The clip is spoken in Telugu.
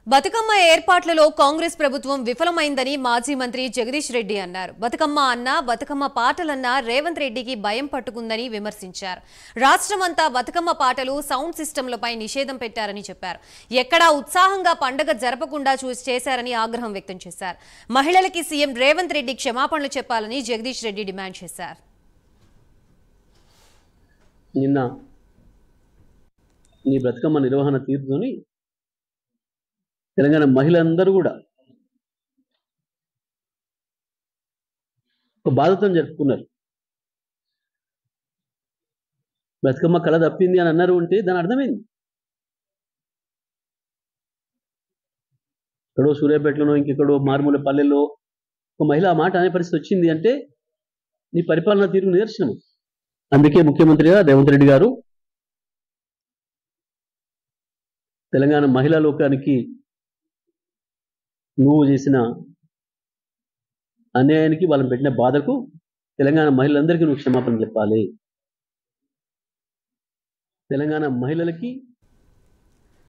బతుకమ్మ ఏర్పాట్లలో కాంగ్రెస్ ప్రభుత్వం విఫలమైందని మాజీ మంత్రి జగదీష్ రెడ్డి అన్నారు. బతుకమ్మ అన్న బతుకమ్మ పాటలన్నా రేవంత్ రెడ్డికి భయం పట్టుకుందని విమర్శించారు. రాష్ట్రమంతా బతుకమ్మ పాటలు సౌండ్ సిస్టంలపై నిషేధం పెట్టారని చెప్పారు. ఎక్కడా ఉత్సాహంగా పండుగ జరపకుండా చేశారని ఆగ్రహం వ్యక్తం చేశారు. మహిళలకి సీఎం రేవంత్ రెడ్డి క్షమాపణలు చెప్పాలని జగదీష్ రెడ్డి డిమాండ్ చేశారు. నిన్న ఈ బతుకమ్మ నిర్వహణ తీరుతోని తెలంగాణ మహిళలందరూ కూడా ఒక బాధతో జరుపుకున్నారు. బతుకమ్మ కళ తప్పింది అని అన్నారు అంటే దాని అర్థమైంది. ఎక్కడో సూర్యాపేటలోనో ఇంకెక్కడో మారుమూల పల్లెల్లో ఒక మహిళ ఆ మాట అనే పరిస్థితి వచ్చింది అంటే నీ పరిపాలన తీరు నిదర్శనం. అందుకే ముఖ్యమంత్రిగా రేవంత్ రెడ్డి గారు తెలంగాణ మహిళా లోకానికి నువ్వు చేసిన అన్యాయానికి వాళ్ళని పెట్టిన బాధకు తెలంగాణ మహిళలందరికీ నువ్వు క్షమాపణ చెప్పాలి. తెలంగాణ మహిళలకి